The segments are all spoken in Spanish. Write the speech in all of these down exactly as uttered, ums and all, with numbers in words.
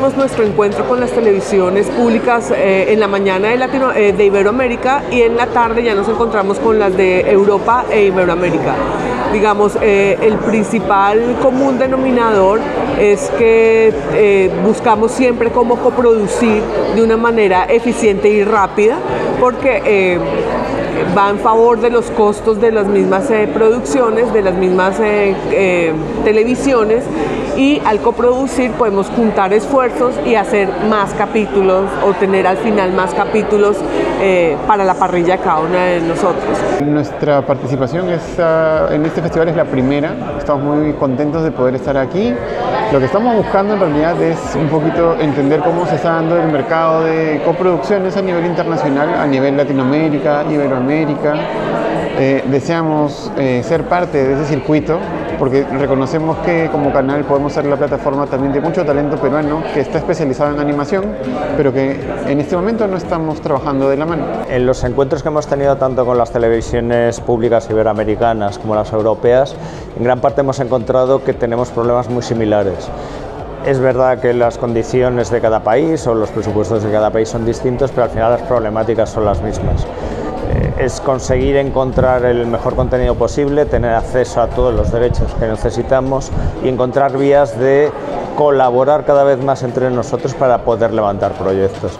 tenemos nuestro encuentro con las televisiones públicas eh, en la mañana de, Latino, eh, de Iberoamérica, y en la tarde ya nos encontramos con las de Europa e Iberoamérica. Digamos, eh, el principal común denominador es que eh, buscamos siempre cómo coproducir de una manera eficiente y rápida, porque eh, va en favor de los costos de las mismas eh, producciones, de las mismas eh, eh, televisiones, y al coproducir podemos juntar esfuerzos y hacer más capítulos o tener al final más capítulos eh, para la parrilla de cada una de nosotros. Nuestra participación es, uh, en este festival es la primera, estamos muy contentos de poder estar aquí. Lo que estamos buscando en realidad es un poquito entender cómo se está dando el mercado de coproducciones a nivel internacional, a nivel Latinoamérica, Iberoamérica. Eh, deseamos eh, ser parte de ese circuito porque reconocemos que como canal podemos ser la plataforma también de mucho talento peruano que está especializado en animación, pero que en este momento no estamos trabajando de la mano. En los encuentros que hemos tenido tanto con las televisiones públicas iberoamericanas como las europeas, en gran parte hemos encontrado que tenemos problemas muy similares. Es verdad que las condiciones de cada país o los presupuestos de cada país son distintos, pero al final las problemáticas son las mismas. Es conseguir encontrar el mejor contenido posible, tener acceso a todos los derechos que necesitamos y encontrar vías de colaborar cada vez más entre nosotros para poder levantar proyectos.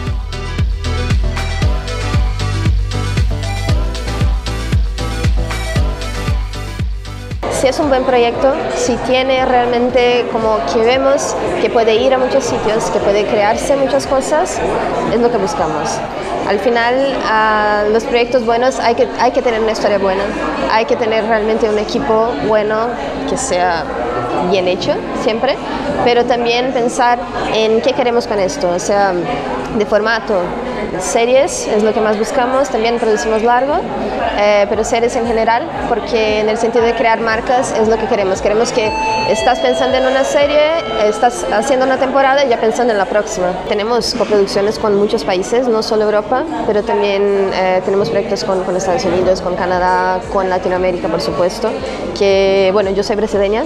Si es un buen proyecto, si tiene realmente como que vemos que puede ir a muchos sitios, que puede crearse muchas cosas, es lo que buscamos. Al final, uh, los proyectos buenos hay que, hay que tener una historia buena, hay que tener realmente un equipo bueno que sea bien hecho siempre, pero también pensar en qué queremos con esto, o sea, de formato. Series es lo que más buscamos, también producimos largo, eh, pero series en general, porque en el sentido de crear marcas es lo que queremos. Queremos que estás pensando en una serie, estás haciendo una temporada y ya pensando en la próxima. Tenemos coproducciones con muchos países, no solo Europa, pero también eh, tenemos proyectos con, con Estados Unidos, con Canadá, con Latinoamérica, por supuesto, que, bueno, yo soy brasileña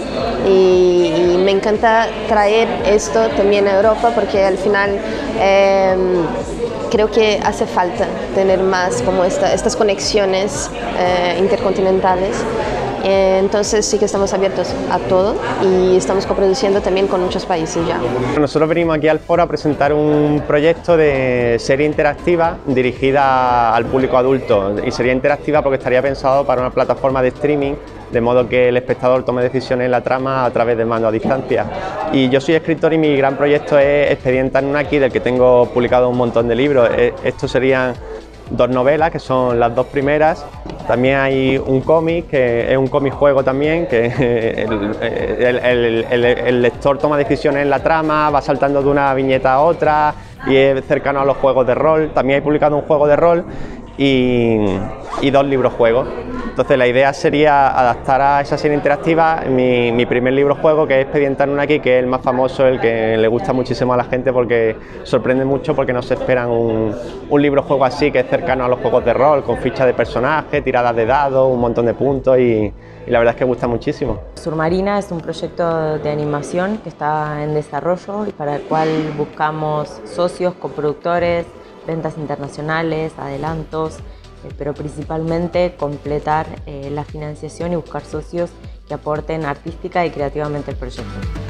y, y me encanta traer esto también a Europa, porque al final eh, creo que hace falta tener más como esta, estas conexiones eh, intercontinentales. Eh, entonces sí que estamos abiertos a todo y estamos coproduciendo también con muchos países ya. Nosotros venimos aquí al foro a presentar un proyecto de serie interactiva dirigida al público adulto, y sería interactiva porque estaría pensado para una plataforma de streaming, de modo que el espectador tome decisiones en la trama a través de mando a distancia. Y yo soy escritor y mi gran proyecto es Expediente Anunnaki, del que tengo publicado un montón de libros. Estos serían dos novelas, que son las dos primeras. También hay un cómic, que es un cómic juego también, que el, el, el, el, el lector toma decisiones en la trama, va saltando de una viñeta a otra y es cercano a los juegos de rol. También he publicado un juego de rol y, y dos libros juegos. Entonces la idea sería adaptar a esa serie interactiva mi, mi primer libro juego, que es Expediente Anunnaki, que es el más famoso, el que le gusta muchísimo a la gente porque sorprende mucho, porque no se esperan un, un libro juego así, que es cercano a los juegos de rol, con fichas de personaje, tiradas de dados, un montón de puntos, y, y la verdad es que gusta muchísimo. Surmarina es un proyecto de animación que está en desarrollo y para el cual buscamos socios, coproductores, ventas internacionales, adelantos, pero principalmente completar eh, la financiación y buscar socios que aporten artística y creativamente el proyecto.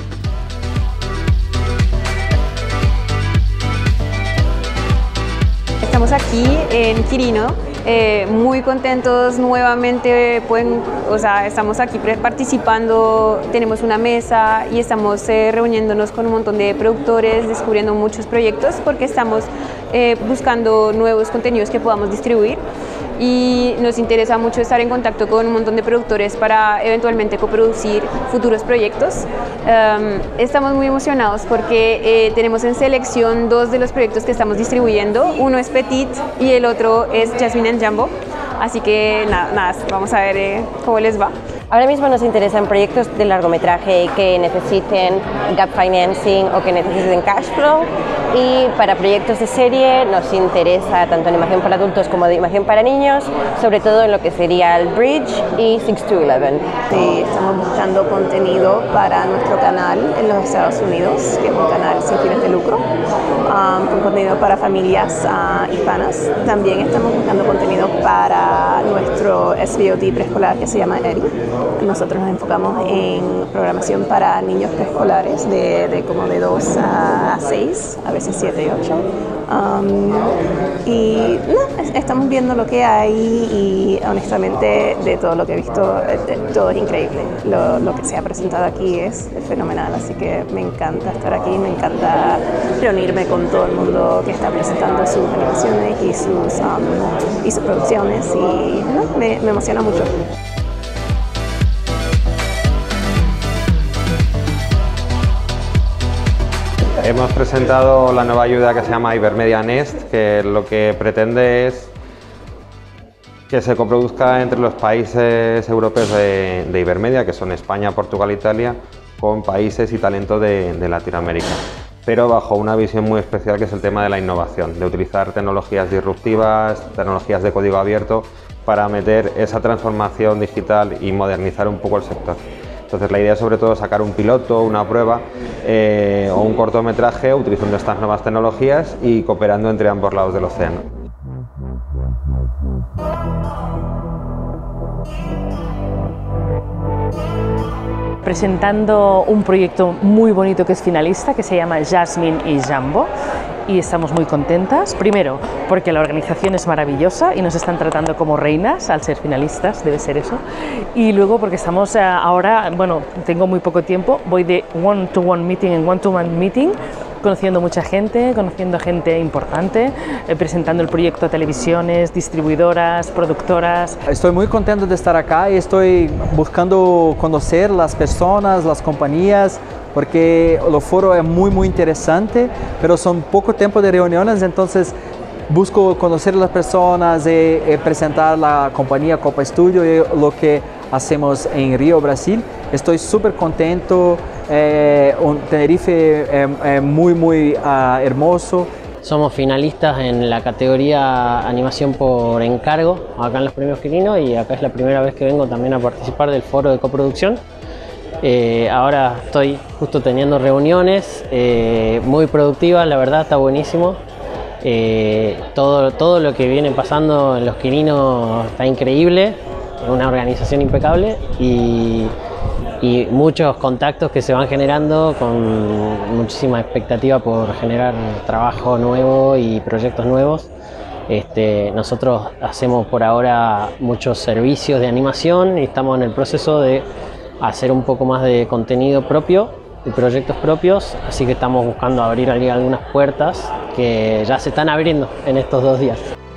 Estamos aquí en Quirino, eh, muy contentos nuevamente, pueden, o sea, estamos aquí participando, tenemos una mesa y estamos eh, reuniéndonos con un montón de productores, descubriendo muchos proyectos porque estamos eh, buscando nuevos contenidos que podamos distribuir. Y nos interesa mucho estar en contacto con un montón de productores para eventualmente coproducir futuros proyectos. Um, estamos muy emocionados porque eh, tenemos en selección dos de los proyectos que estamos distribuyendo. Uno es Petit y el otro es Jasmine and Jumbo. Así que nada, nada vamos a ver eh, cómo les va. Ahora mismo nos interesan proyectos de largometraje que necesiten gap financing o que necesiten cash flow, y para proyectos de serie nos interesa tanto animación para adultos como animación para niños, sobre todo en lo que sería el Bridge y six to eleven. Sí, estamos buscando contenido para nuestro canal en los Estados Unidos, que es un canal sin fines de lucro, um, con contenido para familias uh, hispanas. También estamos buscando contenido para nuestro S V O D preescolar que se llama Eddie. Nosotros nos enfocamos en programación para niños preescolares de, de como de dos a seis, a veces siete y ocho. Um, y no, estamos viendo lo que hay y honestamente de todo lo que he visto, todo es increíble. Lo, lo que se ha presentado aquí es fenomenal, así que me encanta estar aquí, me encanta reunirme con todo el mundo que está presentando sus animaciones y sus, um, y sus producciones y no, me, me emociona mucho. Hemos presentado la nueva ayuda que se llama Ibermedia Next, que lo que pretende es que se coproduzca entre los países europeos de, de Ibermedia, que son España, Portugal e Italia, con países y talentos de, de Latinoamérica, pero bajo una visión muy especial que es el tema de la innovación, de utilizar tecnologías disruptivas, tecnologías de código abierto para meter esa transformación digital y modernizar un poco el sector. Entonces la idea es sobre todo sacar un piloto, una prueba eh, o un cortometraje utilizando estas nuevas tecnologías y cooperando entre ambos lados del océano. Presentando un proyecto muy bonito que es finalista, que se llama Jasmine y Jambo, y estamos muy contentas. Primero, porque la organización es maravillosa y nos están tratando como reinas al ser finalistas, debe ser eso. Y luego porque estamos ahora, bueno, tengo muy poco tiempo, voy de one-to-one meeting en one-to-one meeting, conociendo mucha gente, conociendo gente importante, eh, presentando el proyecto a televisiones, distribuidoras, productoras. Estoy muy contento de estar acá y estoy buscando conocer las personas, las compañías, porque el foro es muy muy interesante, pero son poco tiempo de reuniones, entonces busco conocer las personas y, y presentar la compañía Copa Studio y lo que hacemos en Río, Brasil. Estoy súper contento, eh, un Tenerife eh, eh, muy muy uh, hermoso. Somos finalistas en la categoría animación por encargo, acá en los premios Quirino, y acá es la primera vez que vengo también a participar del foro de coproducción. Eh, ahora estoy justo teniendo reuniones eh, muy productivas, la verdad está buenísimo. Eh, todo, todo lo que viene pasando en los Quirinos está increíble, una organización impecable y, y muchos contactos que se van generando con muchísima expectativa por generar trabajo nuevo y proyectos nuevos. Este, nosotros hacemos por ahora muchos servicios de animación y estamos en el proceso de hacer un poco más de contenido propio, de proyectos propios, así que estamos buscando abrir algunas puertas que ya se están abriendo en estos dos días.